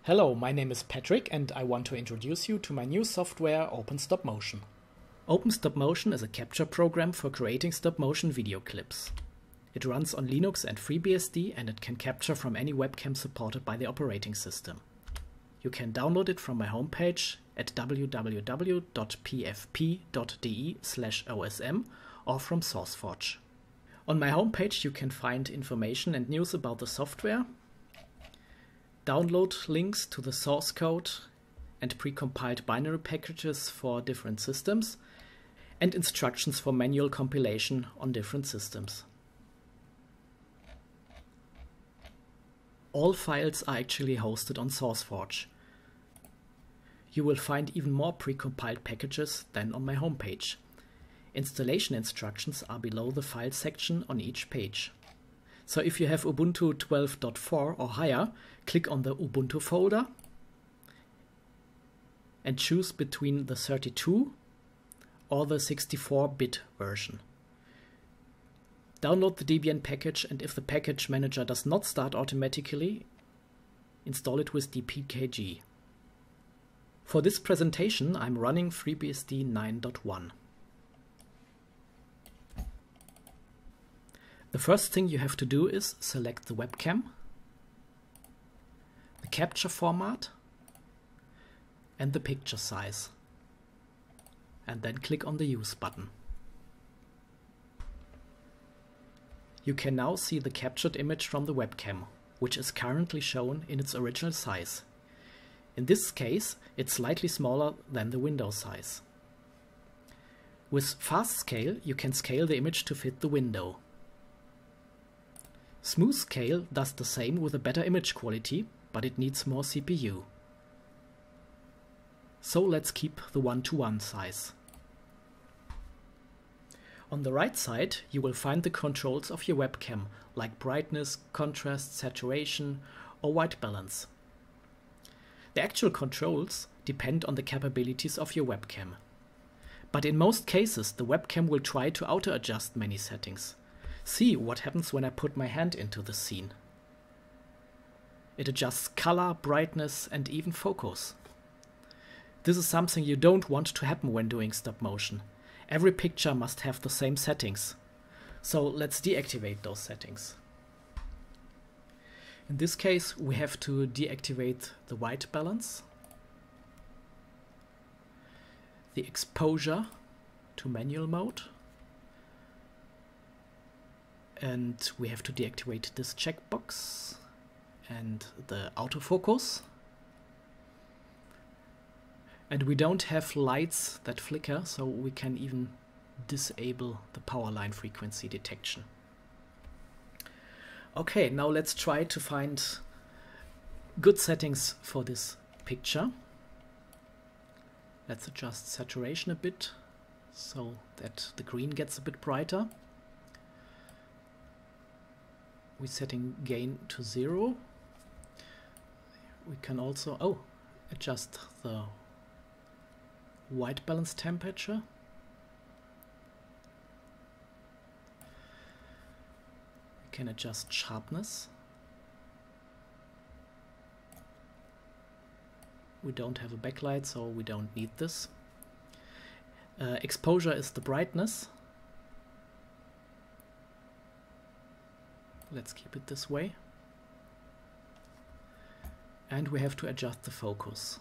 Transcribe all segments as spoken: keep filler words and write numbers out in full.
Hello, my name is Patrick and I want to introduce you to my new software OpenStopMotion. OpenStopMotion is a capture program for creating stop-motion video clips. It runs on Linux and FreeBSD and it can capture from any webcam supported by the operating system. You can download it from my homepage at w w w dot p f p dot d e slash o s m or from SourceForge. On my homepage you can find information and news about the software, download links to the source code and precompiled binary packages for different systems, and instructions for manual compilation on different systems. All files are actually hosted on SourceForge. You will find even more precompiled packages than on my homepage. Installation instructions are below the file section on each page. So if you have Ubuntu twelve point four or higher, click on the Ubuntu folder and choose between the thirty-two or the sixty-four bit version. Download the Debian package, and if the package manager does not start automatically, install it with d p k g. For this presentation I'm running FreeBSD nine point one. The first thing you have to do is select the webcam, the capture format and the picture size, and then click on the Use button. You can now see the captured image from the webcam, which is currently shown in its original size. In this case, it's slightly smaller than the window size. With Fast Scale, you can scale the image to fit the window. Smooth Scale does the same with a better image quality, but it needs more C P U. So let's keep the one to one size. On the right side you will find the controls of your webcam, like brightness, contrast, saturation or white balance. The actual controls depend on the capabilities of your webcam. But in most cases the webcam will try to auto-adjust many settings. See what happens when I put my hand into the scene. It adjusts color, brightness and even focus. This is something you don't want to happen when doing stop motion. Every picture must have the same settings. So let's deactivate those settings. In this case we have to deactivate the white balance, the exposure to manual mode, and we have to deactivate this checkbox and the autofocus. And we don't have lights that flicker, so we can even disable the power line frequency detection. Okay, now let's try to find good settings for this picture. Let's adjust saturation a bit so that the green gets a bit brighter. We're setting gain to zero. We can also oh adjust the white balance temperature. We can adjust sharpness. We don't have a backlight, so we don't need this. Uh, exposure is the brightness. Let's keep it this way. And we have to adjust the focus.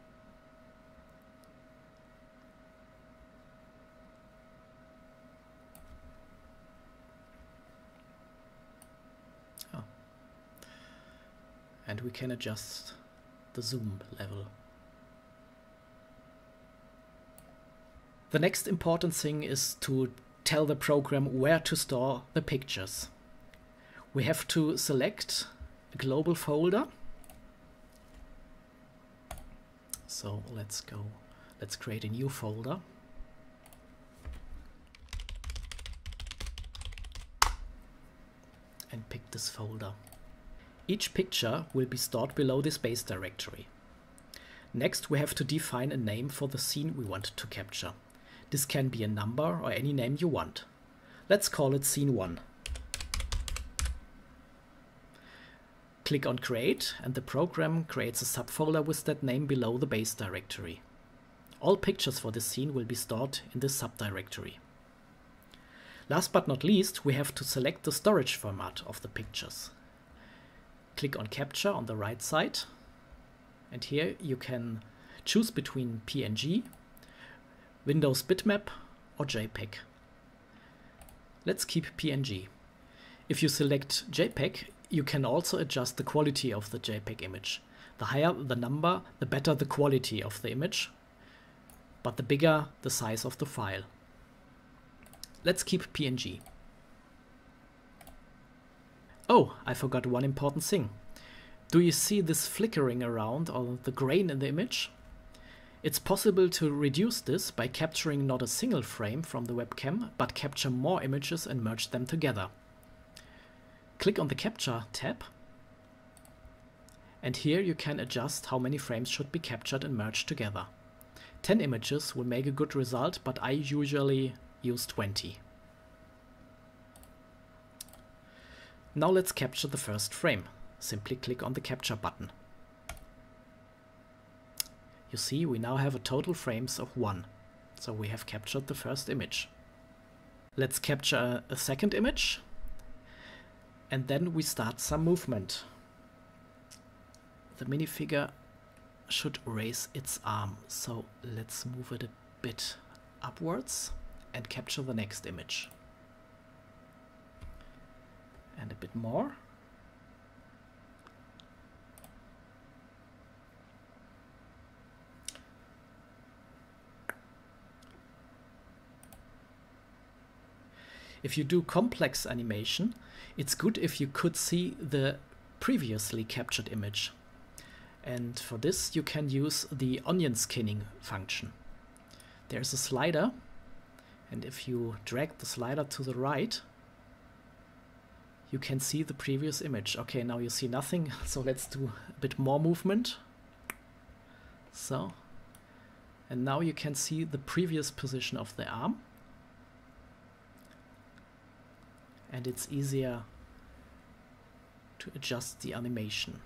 Oh. And we can adjust the zoom level. The next important thing is to tell the program where to store the pictures. We have to select a global folder. So let's go, let's create a new folder. And pick this folder. Each picture will be stored below this base directory. Next we have to define a name for the scene we want to capture. This can be a number or any name you want. Let's call it scene one. Click on Create, and the program creates a subfolder with that name below the base directory. All pictures for this scene will be stored in this subdirectory. Last but not least, we have to select the storage format of the pictures. Click on Capture on the right side, and here you can choose between P N G, Windows Bitmap or JPEG. Let's keep P N G. If you select JPEG, you can also adjust the quality of the JPEG image. The higher the number, the better the quality of the image, but the bigger the size of the file. Let's keep P N G. Oh, I forgot one important thing. Do you see this flickering around or the grain in the image? It's possible to reduce this by capturing not a single frame from the webcam, but capture more images and merge them together. Click on the Capture tab, and here you can adjust how many frames should be captured and merged together. ten images will make a good result, but I usually use twenty. Now let's capture the first frame. Simply click on the Capture button. You see, we now have a total frames of one, so we have captured the first image. Let's capture a second image, and then we start some movement. The minifigure should raise its arm, so let's move it a bit upwards and capture the next image. And a bit more. If you do complex animation, it's good if you could see the previously captured image. And for this you can use the onion skinning function. There's a slider, and if you drag the slider to the right, you can see the previous image. Okay, now you see nothing, so let's do a bit more movement. So, and now you can see the previous position of the arm. And it's easier to adjust the animation.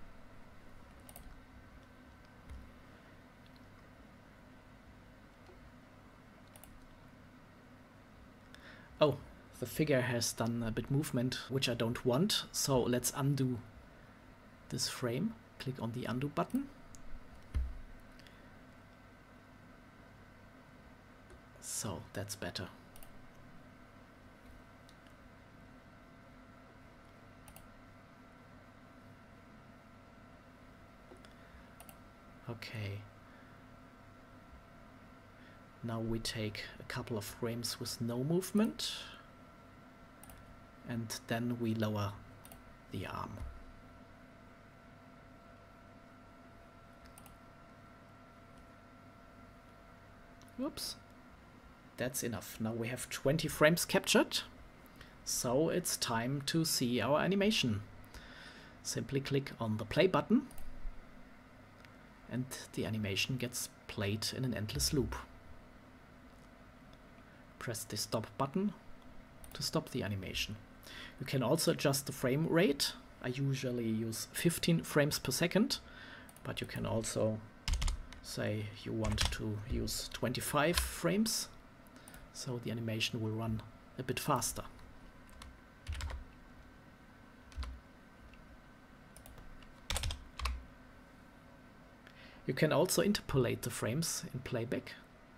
Oh, the figure has done a bit movement, which I don't want, so let's undo this frame. Click on the undo button. So that's better. Okay. Now we take a couple of frames with no movement, and then we lower the arm. Whoops. That's enough. Now we have twenty frames captured, so it's time to see our animation. Simply click on the play button, and the animation gets played in an endless loop. Press the stop button to stop the animation. You can also adjust the frame rate. I usually use fifteen frames per second, but you can also say you want to use twenty-five frames, so the animation will run a bit faster. You can also interpolate the frames in playback.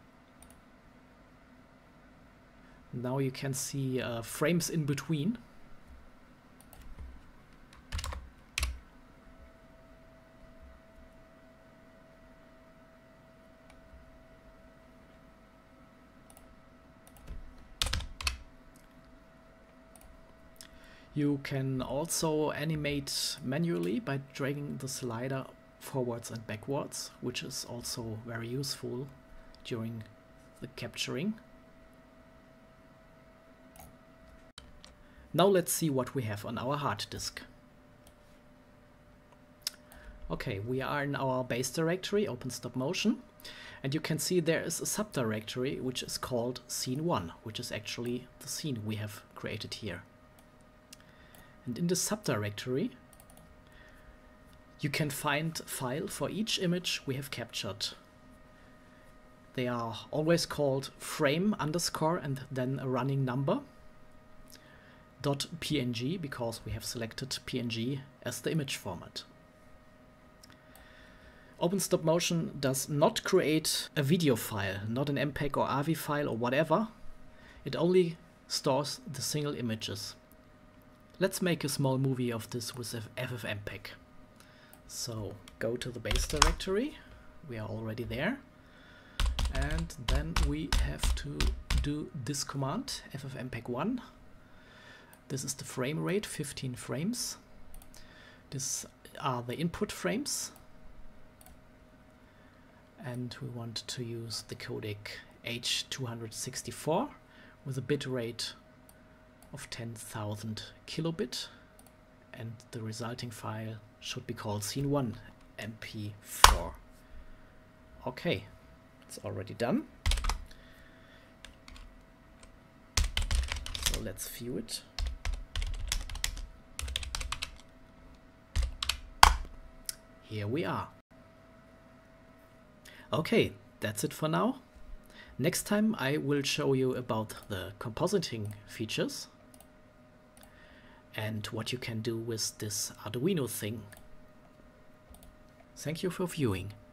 Now you can see uh, frames in between. You can also animate manually by dragging the slider forwards and backwards, which is also very useful during the capturing. Now let's see what we have on our hard disk. Okay, we are in our base directory, OpenStopMotion, and you can see there is a subdirectory which is called scene one, which is actually the scene we have created here. And in this subdirectory You can find file for each image we have captured. They are always called frame underscore and then a running number. Dot .png because we have selected P N G as the image format. OpenStopMotion does not create a video file, not an M P E G or A V I file or whatever. It only stores the single images. Let's make a small movie of this with FFmpeg. So go to the base directory. We are already there. And then we have to do this command, ffmpeg one. This is the frame rate, fifteen frames. These are the input frames. And we want to use the codec H two sixty-four with a bit rate of ten thousand kilobit. And the resulting file should be called scene one M P four. Okay, it's already done. So let's view it. Here we are. Okay, that's it for now. Next time I will show you about the compositing features and what you can do with this Arduino thing. Thank you for viewing.